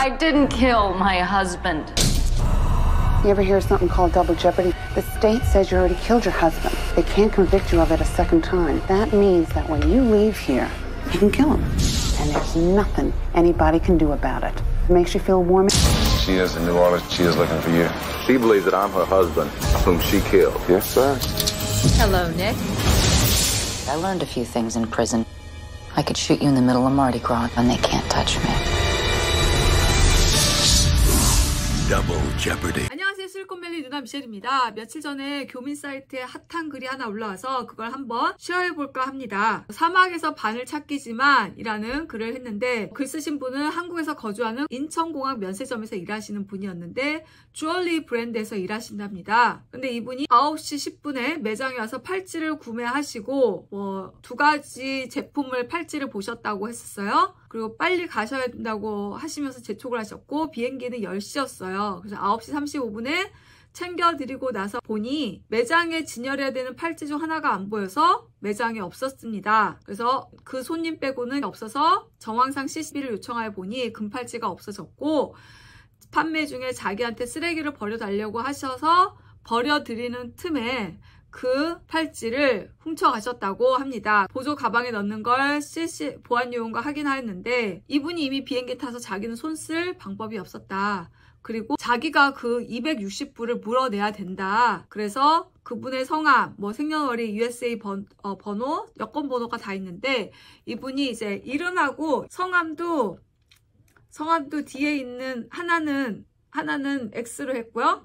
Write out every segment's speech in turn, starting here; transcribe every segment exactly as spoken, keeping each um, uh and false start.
I didn't kill my husband. You ever hear something called double jeopardy? The state says you already killed your husband. They can't convict you of it a second time. That means that when you leave here, you can kill him. And there's nothing anybody can do about it. It makes you feel warm. She is in New Orleans. She is looking for you. She believes that I'm her husband, whom she killed. Yes, sir. Hello, Nick. I learned a few things in prison. I could shoot you in the middle of Mardi Gras and they can't touch me. Double Jeopardy. 안녕하세요, 실리콘밸리 누나 미셸입니다. 며칠 전에 교민 사이트에 핫한 글이 하나 올라와서 그걸 한번 쉐어해볼까 합니다. 사막에서 바늘 찾기지만 이라는 글을 했는데, 글 쓰신 분은 한국에서 거주하는 인천공항 면세점에서 일하시는 분이었는데 주얼리 브랜드에서 일하신답니다. 근데 이분이 아홉 시 십 분에 매장에 와서 팔찌를 구매하시고 뭐 두 가지 제품을 팔찌를 보셨다고 했었어요. 그리고 빨리 가셔야 된다고 하시면서 재촉을 하셨고, 비행기는 열 시였어요. 그래서 아홉 시 삼십오 분에 챙겨드리고 나서 보니 매장에 진열해야 되는 팔찌 중 하나가 안 보여서 매장에 없었습니다. 그래서 그 손님 빼고는 없어서 정황상 씨씨티비를 요청하여 보니 금팔찌가 없어졌고, 판매 중에 자기한테 쓰레기를 버려달라고 하셔서 버려드리는 틈에 그 팔찌를 훔쳐가셨다고 합니다. 보조 가방에 넣는 걸 씨씨 보안 요원과 확인하였는데, 이분이 이미 비행기 타서 자기는 손 쓸 방법이 없었다. 그리고 자기가 그 이백육십 불을 물어내야 된다. 그래서 그분의 성함, 뭐 생년월일, 유에스에이 번, 어, 번호, 여권 번호가 다 있는데, 이분이 이제 이름하고 성함도 성함도 뒤에 있는 하나는 하나는 X로 했고요.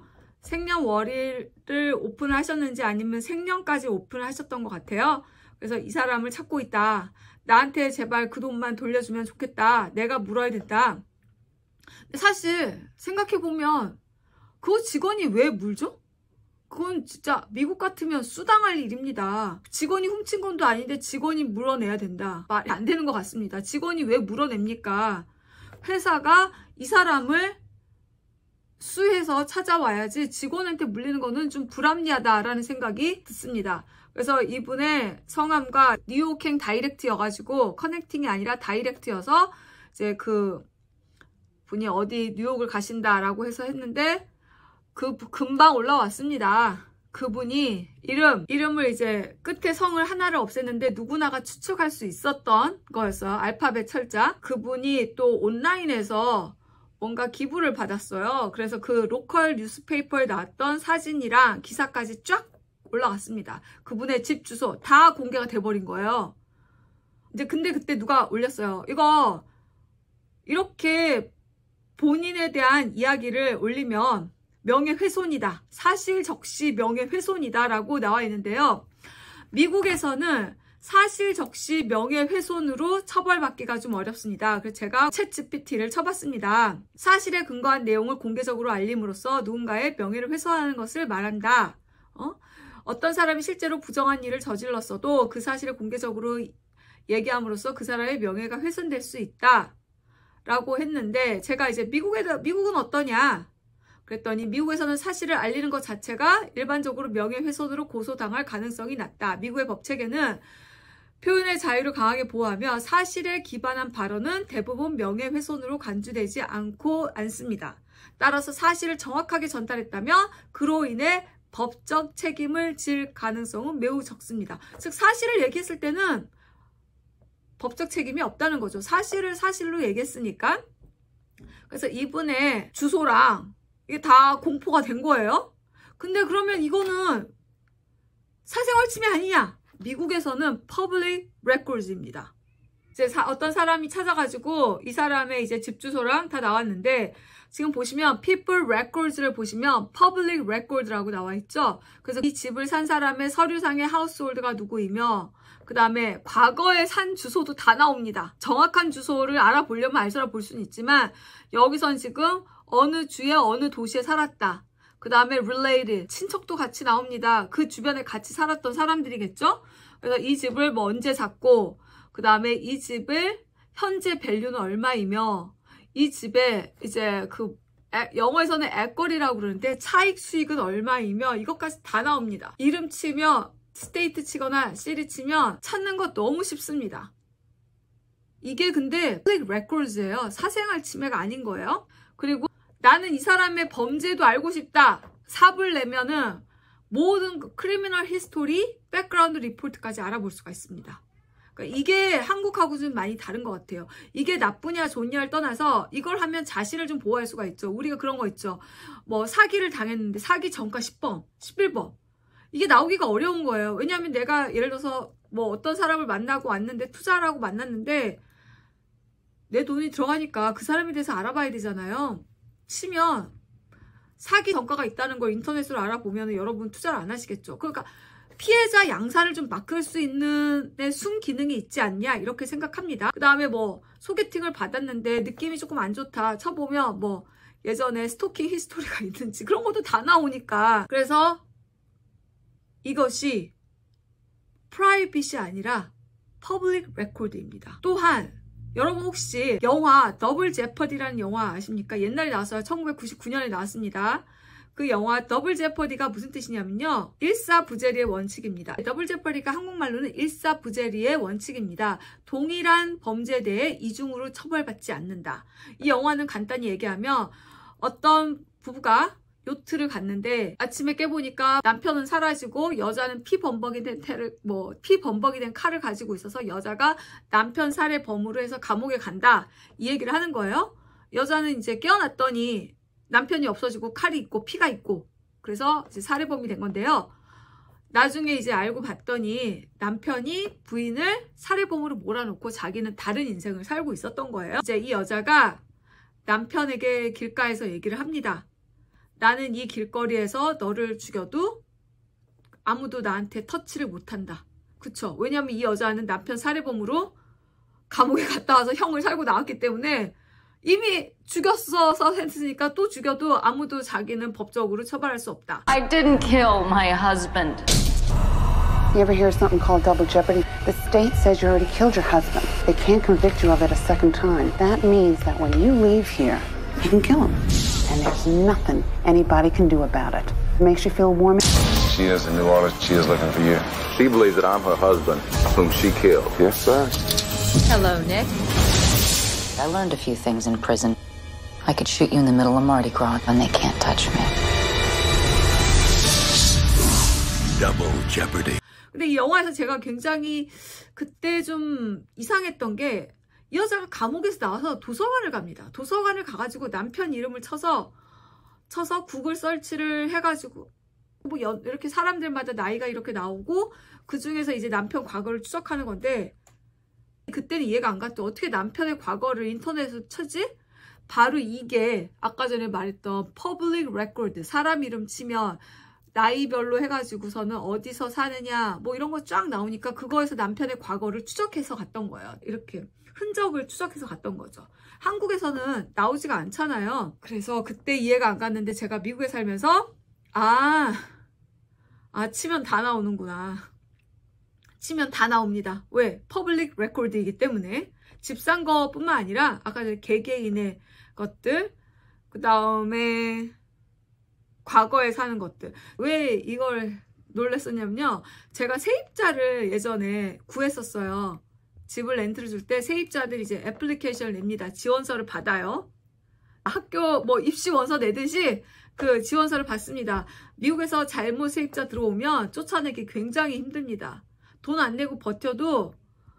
생년월일을 오픈을 하셨는지 아니면 생년까지 오픈을 하셨던 것 같아요. 그래서 이 사람을 찾고 있다. 나한테 제발 그 돈만 돌려주면 좋겠다. 내가 물어야 된다. 근데 사실 생각해보면 그 직원이 왜 물죠? 그건 진짜 미국 같으면 수당할 일입니다. 직원이 훔친 건도 아닌데 직원이 물어내야 된다. 말이 안 되는 것 같습니다. 직원이 왜 물어냅니까? 회사가 이 사람을 수해서 찾아와야지 직원한테 물리는 거는 좀 불합리하다라는 생각이 듭니다. 그래서 이분의 성함과 뉴욕행 다이렉트여가지고 커넥팅이 아니라 다이렉트여서 이제 그 분이 어디 뉴욕을 가신다라고 해서 했는데, 그 금방 올라왔습니다. 그분이 이름, 이름을 이제 끝에 성을 하나를 없앴는데 누구나가 추측할 수 있었던 거였어요. 알파벳 철자. 그분이 또 온라인에서 뭔가 기부를 받았어요. 그래서 그 로컬 뉴스페이퍼에 나왔던 사진이랑 기사까지 쫙 올라갔습니다. 그분의 집 주소 다 공개가 돼버린 거예요. 이제 근데 그때 누가 올렸어요. 이거 이렇게 본인에 대한 이야기를 올리면 명예훼손이다. 사실 적시 명예훼손이다 라고 나와 있는데요. 미국에서는 사실 적시 명예훼손으로 처벌받기가 좀 어렵습니다. 그래서 제가 챗지피티를 쳐봤습니다. 사실에 근거한 내용을 공개적으로 알림으로써 누군가의 명예를 훼손하는 것을 말한다. 어? 어떤 사람이 실제로 부정한 일을 저질렀어도 그 사실을 공개적으로 얘기함으로써 그 사람의 명예가 훼손될 수 있다. 라고 했는데, 제가 이제 미국에, 미국은 어떠냐? 그랬더니 미국에서는 사실을 알리는 것 자체가 일반적으로 명예훼손으로 고소당할 가능성이 낮다. 미국의 법체계는 표현의 자유를 강하게 보호하며 사실에 기반한 발언은 대부분 명예훼손으로 간주되지 않고 않습니다. 따라서 사실을 정확하게 전달했다면 그로 인해 법적 책임을 질 가능성은 매우 적습니다. 즉 사실을 얘기했을 때는 법적 책임이 없다는 거죠. 사실을 사실로 얘기했으니까. 그래서 이분의 주소랑 이게 다 공포가 된 거예요. 근데 그러면 이거는 사생활 침해 아니냐? 미국에서는 public records입니다. 이제 사, 어떤 사람이 찾아가지고 이 사람의 이제 집 주소랑 다 나왔는데, 지금 보시면 people records를 보시면 public record라고 나와 있죠. 그래서 이 집을 산 사람의 서류상의 하우스홀드가 누구이며, 그 다음에 과거에 산 주소도 다 나옵니다. 정확한 주소를 알아보려면 알서라 볼 수는 있지만, 여기선 지금 어느 주에 어느 도시에 살았다. 그 다음에 related, 친척도 같이 나옵니다. 그 주변에 같이 살았던 사람들이겠죠? 그래서 이 집을 뭐 언제 샀고, 그 다음에 이 집을 현재 밸류는 얼마이며, 이 집에 이제 그 애, 영어에서는 액거리라고 그러는데 차익 수익은 얼마이며, 이것까지 다 나옵니다. 이름 치면 스테이트 치거나 시리 치면 찾는 거 너무 쉽습니다. 이게 근데 퍼블릭 레코드예요. 사생활 침해가 아닌 거예요. 그리고 나는 이 사람의 범죄도 알고 싶다. 삽을 내면은 모든 크리미널 히스토리, 백그라운드 리포트까지 알아볼 수가 있습니다. 그러니까 이게 한국하고 좀 많이 다른 것 같아요. 이게 나쁘냐 좋냐를 떠나서 이걸 하면 자신을 좀 보호할 수가 있죠. 우리가 그런 거 있죠. 뭐 사기를 당했는데 사기 전과 십 번, 십일 번. 이게 나오기가 어려운 거예요. 왜냐하면 내가 예를 들어서 뭐 어떤 사람을 만나고 왔는데 투자를 하고 만났는데 내 돈이 들어가니까 그 사람에 대해서 알아봐야 되잖아요. 치면 사기 전과가 있다는 걸 인터넷으로 알아보면 여러분 투자를 안 하시겠죠. 그러니까 피해자 양산을 좀 막을 수 있는 순기능이 있지 않냐 이렇게 생각합니다. 그 다음에 뭐 소개팅을 받았는데 느낌이 조금 안 좋다 쳐보면 뭐 예전에 스토킹 히스토리가 있는지 그런 것도 다 나오니까. 그래서 이것이 프라이빗이 아니라 퍼블릭 레코드입니다. 또한 여러분 혹시 영화 더블 제퍼디라는 영화 아십니까? 옛날에 나왔어요. 천구백구십구 년에 나왔습니다. 그 영화 더블 제퍼디가 무슨 뜻이냐면요. 일사부재리의 원칙입니다. 더블 제퍼디가 한국말로는 일사부재리의 원칙입니다. 동일한 범죄에 대해 이중으로 처벌받지 않는다. 이 영화는 간단히 얘기하면 어떤 부부가 요트를 갔는데 아침에 깨보니까 남편은 사라지고 여자는 피범벅이 된 태를 뭐 피범벅이 된 칼을 가지고 있어서 여자가 남편 살해 범으로 해서 감옥에 간다 이 얘기를 하는 거예요. 여자는 이제 깨어났더니 남편이 없어지고 칼이 있고 피가 있고 그래서 이제 살해범이 된 건데요. 나중에 이제 알고 봤더니 남편이 부인을 살해범으로 몰아놓고 자기는 다른 인생을 살고 있었던 거예요. 이제 이 여자가 남편에게 길가에서 얘기를 합니다. 나는 이 길거리에서 너를 죽여도 아무도 나한테 터치를 못한다. 그쵸? 왜냐면 이 여자는 남편 살해범으로 감옥에 갔다 와서 형을 살고 나왔기 때문에 이미 죽였어서 했으니까 또 죽여도 아무도 자기는 법적으로 처벌할 수 없다. I didn't kill my husband. You ever hear something called double jeopardy? The state says you already killed your husband. They can't convict you of it a second time. That means that when you leave here, you can kill him. And there's nothing anybody can do about it. It makes you feel warm. She is in New Orleans. She is looking for you. She believes that I'm her husband, whom she killed. Yes, sir. Hello, Nick. I learned a few things in prison. I could shoot you in the middle of Mardi Gras and they can't touch me. Double Jeopardy. 근데 이 영화에서 제가 굉장히 그때 좀 이상했던 게 이 여자가 감옥에서 나와서 도서관을 갑니다. 도서관을 가가지고 남편 이름을 쳐서 쳐서 구글 서치를 해가지고 뭐 여, 이렇게 사람들마다 나이가 이렇게 나오고 그 중에서 이제 남편 과거를 추적하는 건데 그때는 이해가 안 갔죠. 어떻게 남편의 과거를 인터넷으로 쳐지? 바로 이게 아까 전에 말했던 퍼블릭 레코드 사람 이름 치면 나이별로 해가지고서는 어디서 사느냐 뭐 이런 거 쫙 나오니까 그거에서 남편의 과거를 추적해서 갔던 거예요. 이렇게 흔적을 추적해서 갔던 거죠. 한국에서는 나오지가 않잖아요. 그래서 그때 이해가 안 갔는데 제가 미국에 살면서 아, 아 치면 다 나오는구나. 치면 다 나옵니다. 왜? 퍼블릭 레코드이기 때문에. 집 산 거뿐만 아니라 아까 전에 개개인의 것들 그 다음에 과거에 사는 것들. 왜 이걸 놀랬었냐면요. 제가 세입자를 예전에 구했었어요. 집을 렌트를 줄 때 세입자들이 이제 애플리케이션을 냅니다. 지원서를 받아요. 학교 뭐 입시 원서 내듯이 그 지원서를 받습니다. 미국에서 잘못 세입자 들어오면 쫓아내기 굉장히 힘듭니다. 돈 안 내고 버텨도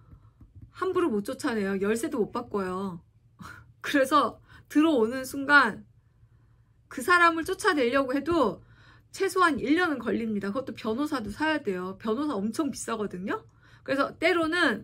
함부로 못 쫓아내요. 열쇠도 못 바꿔요. 그래서 들어오는 순간 그 사람을 쫓아내려고 해도 최소한 일 년은 걸립니다. 그것도 변호사도 사야 돼요. 변호사 엄청 비싸거든요. 그래서 때로는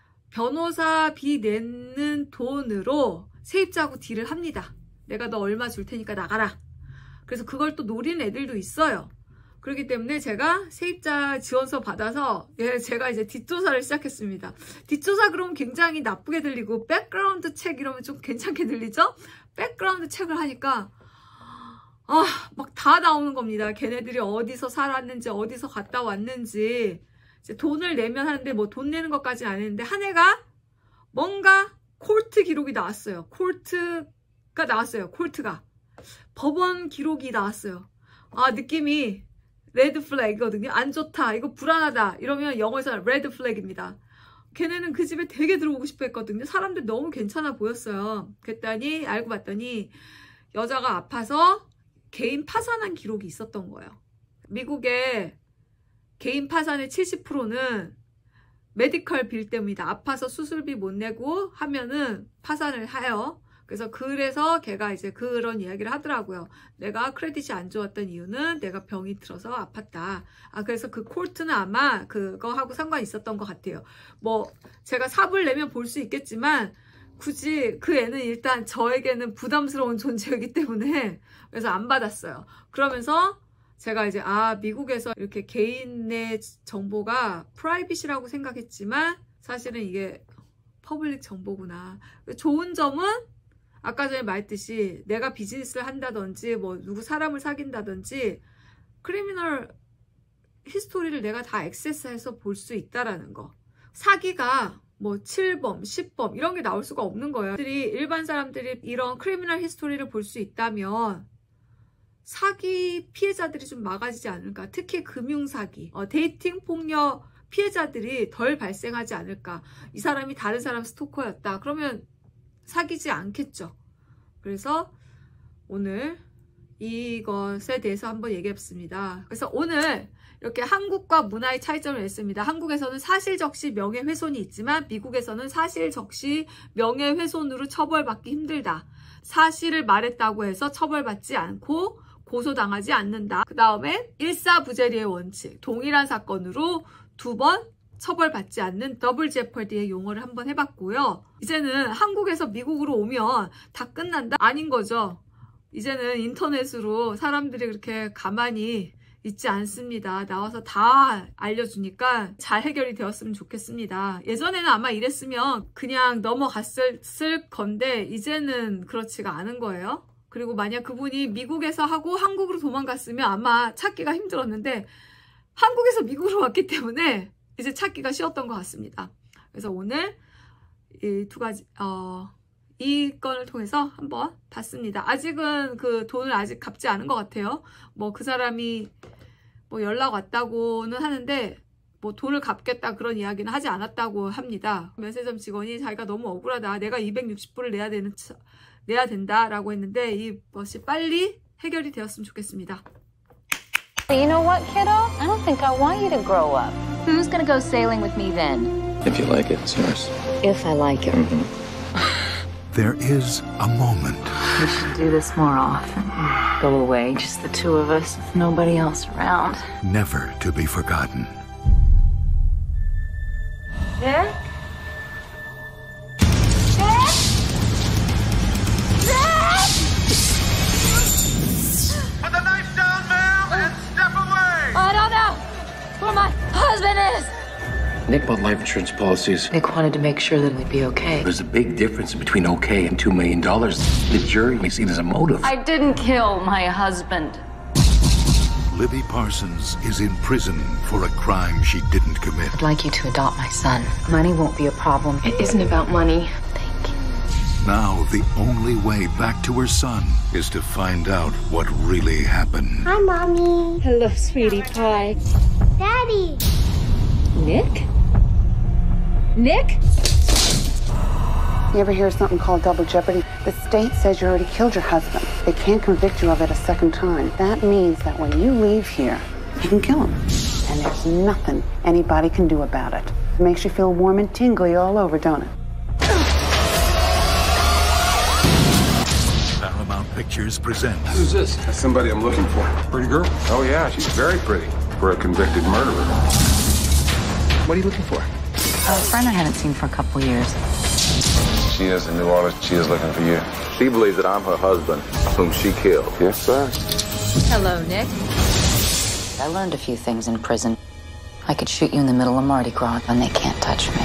변호사비 내는 돈으로 세입자하고 딜을 합니다. 내가 너 얼마 줄 테니까 나가라. 그래서 그걸 또 노리는 애들도 있어요. 그렇기 때문에 제가 세입자 지원서 받아서 예, 제가 이제 뒷조사를 시작했습니다. 뒷조사 그러면 굉장히 나쁘게 들리고 백그라운드 책 이러면 좀 괜찮게 들리죠? 백그라운드 책을 하니까 아, 막 다 나오는 겁니다. 걔네들이 어디서 살았는지 어디서 갔다 왔는지 이제 돈을 내면 하는데 뭐 돈 내는 것까지는 안 했는데 한 해가 뭔가 콜트 기록이 나왔어요. 콜트가 나왔어요. 콜트가 법원 기록이 나왔어요. 아 느낌이 레드 플래그거든요. 안 좋다. 이거 불안하다. 이러면 영어에서 레드 플래그입니다. 걔네는 그 집에 되게 들어오고 싶어 했거든요. 사람들 너무 괜찮아 보였어요. 그랬더니 알고 봤더니 여자가 아파서 개인 파산한 기록이 있었던 거예요. 미국의 개인 파산의 칠십 퍼센트는 메디컬 빌 때문이다. 아파서 수술비 못 내고 하면은 파산을 해요. 그래서 그래서 걔가 이제 그런 이야기를 하더라고요. 내가 크레딧이 안 좋았던 이유는 내가 병이 들어서 아팠다. 아, 그래서 그 콜트는 아마 그거하고 상관이 있었던 것 같아요. 뭐 제가 삽을 내면 볼 수 있겠지만 굳이 그 애는 일단 저에게는 부담스러운 존재이기 때문에 그래서 안 받았어요. 그러면서 제가 이제 아, 미국에서 이렇게 개인의 정보가 프라이빗이라고 생각했지만 사실은 이게 퍼블릭 정보구나. 좋은 점은 아까 전에 말했듯이 내가 비즈니스를 한다든지 뭐 누구 사람을 사귄다든지 크리미널 히스토리를 내가 다 액세스해서 볼 수 있다라는 거. 사기가 뭐 칠 범, 십 범 이런 게 나올 수가 없는 거예요. 일반 사람들이 이런 크리미널 히스토리를 볼 수 있다면 사기 피해자들이 좀 막아지지 않을까. 특히 금융사기, 어, 데이팅 폭력 피해자들이 덜 발생하지 않을까. 이 사람이 다른 사람 스토커였다. 그러면 사귀지 않겠죠. 그래서 오늘 이것에 대해서 한번 얘기해봤습니다. 그래서 오늘 이렇게 한국과 문화의 차이점을 냈습니다. 한국에서는 사실적시 명예훼손이 있지만 미국에서는 사실적시 명예훼손으로 처벌받기 힘들다. 사실을 말했다고 해서 처벌받지 않고 고소당하지 않는다. 그 다음에 일사부재리의 원칙. 동일한 사건으로 두 번 처벌받지 않는 더블 제퍼디의 용어를 한번 해봤고요. 이제는 한국에서 미국으로 오면 다 끝난다? 아닌 거죠. 이제는 인터넷으로 사람들이 그렇게 가만히 있지 않습니다. 나와서 다 알려주니까 잘 해결이 되었으면 좋겠습니다. 예전에는 아마 이랬으면 그냥 넘어갔을 건데 이제는 그렇지가 않은 거예요. 그리고 만약 그분이 미국에서 하고 한국으로 도망갔으면 아마 찾기가 힘들었는데 한국에서 미국으로 왔기 때문에 이제 찾기가 쉬웠던 것 같습니다. 그래서 오늘 이 두 가지 어, 이 건을 통해서 한번 봤습니다. 아직은 그 돈을 아직 갚지 않은 것 같아요. 뭐 그 사람이 뭐 연락 왔다고는 하는데 뭐 돈을 갚겠다 그런 이야기는 하지 않았다고 합니다. 면세점 직원이 자기가 너무 억울하다. 내가 이백육십 불을 내야 되는 내야 된다라고 했는데 이것이 빨리 해결이 되었으면 좋겠습니다. You know what, kiddo? I don't think I want you to grow up. Who's gonna go sailing with me then? If you like it, it's yours. If I like it. Mm-hmm. There is a moment. We should do this more often. Go away, just the two of us, with nobody else around. Never to be forgotten. Nick? Nick? Nick? Put the knife down, ma'am, and step away! I don't know where my husband is. Nick bought life insurance policies. Nick wanted to make sure that we'd be okay. There's a big difference between okay and two million dollars. The jury may see it as a motive. I didn't kill my husband. Libby Parsons is in prison for a crime she didn't commit. I'd like you to adopt my son. Money won't be a problem. It isn't about money. Thank you. Now the only way back to her son is to find out what really happened. Hi, Mommy. Hello, sweetie pie. Daddy. Nick? Nick? You ever hear something called double jeopardy? The state says you already killed your husband. They can't convict you of it a second time. That means that when you leave here, you can kill him. And there's nothing anybody can do about it. It makes you feel warm and tingly all over, don't it? Paramount Pictures presents. Who's this? That's somebody I'm looking for. Pretty girl? Oh, yeah, she's very pretty for a convicted murderer. What are you looking for? A friend I hadn't seen for a couple years. She is in New Orleans. She is looking for you. She believes that I'm her husband, whom she killed. Yes, sir. Hello, Nick. I learned a few things in prison. I could shoot you in the middle of Mardi Gras and they can't touch me.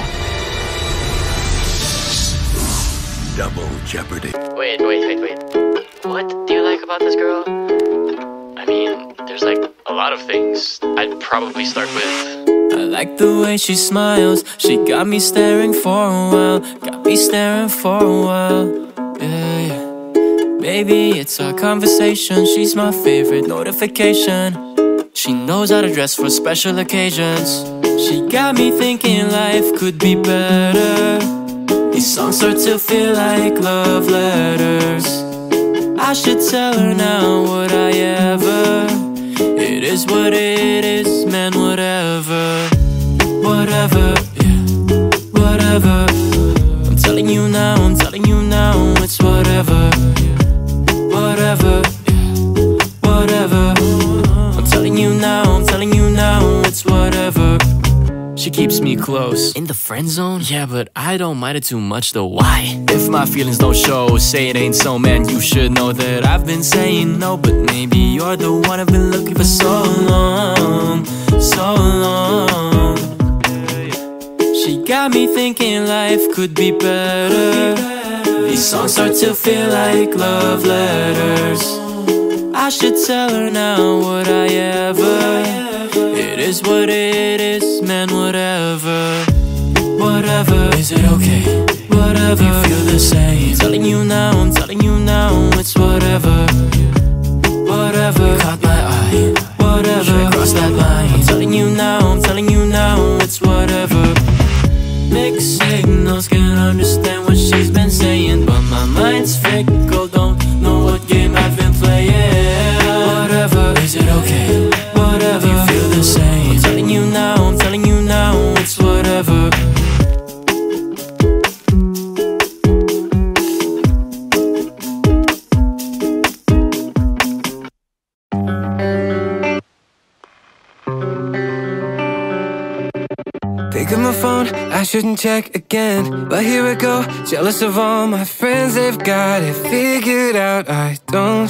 Double Jeopardy. Wait, wait, wait, wait. What do you like about this girl? I mean, there's like a lot of things. I'd probably start with... I like the way she smiles. She got me staring for a while. Got me staring for a while. Yeah, yeah. Baby, it's our conversation. She's my favorite notification. She knows how to dress for special occasions. She got me thinking life could be better. These songs start to feel like love letters. I should tell her now, would I ever? It is what it is, man, whatever. Whatever, yeah, whatever. I'm telling you now, I'm telling you now, it's whatever. Whatever, yeah, whatever. I'm telling you now, I'm telling you now, it's whatever. She keeps me close. In the friend zone? Yeah, but I don't mind it too much though. Why? If my feelings don't show, say it ain't so, man, you should know that I've been saying no. But maybe you're the one I've been looking for so long, so long. She got me thinking life could be better. These songs start to feel like love letters. I should tell her now, would I ever? It is what it is, man, whatever. Whatever, is it okay? Whatever, you feel the same. I'm telling you now, I'm telling you now, it's whatever. Whatever, you caught my eye. Whatever, should I cross that line? I'm telling you now, I'm telling you now, it's whatever. Mixed signals, can't understand what she's been saying, but my mind's fickle, don't know what game I've been playing. Whatever, is it okay? Whatever, you feel the same. I'm telling you now, I'm telling you now, it's whatever. Pick up my phone, I shouldn't check again, but here I go, jealous of all my friends, they've got it figured out, I don't.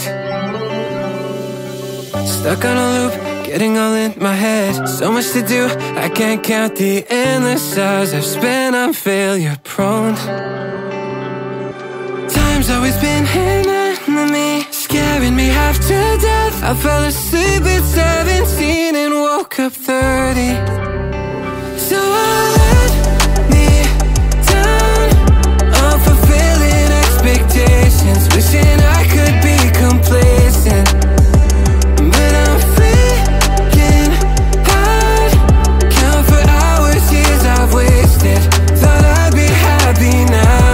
Stuck on a loop, getting all in my head, so much to do, I can't count the endless hours I've spent, I'm failure prone. Time's always been an enemy, scaring me half to death. I fell asleep at seventeen and woke up thirty. So I let me down, unfulfilling expectations, wishing I could be complacent, but I'm freaking hard. Count for hours, years I've wasted, thought I'd be happy now.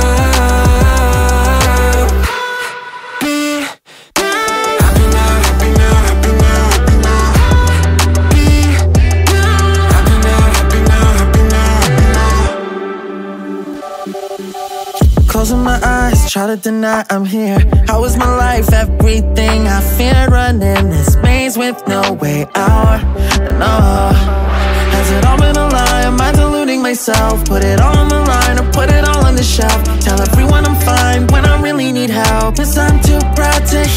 Be happy now, happy now, happy now, happy now. Be happy now, happy now, happy now. Closing my eyes, try to deny I'm here. How is my life? Everything I fear, running this maze with no way out. No, has it all been a lie? Am I deluding myself? Put it all on the line or put it all on the shelf. Tell everyone I'm fine when I really need help. 'Cause I'm too proud to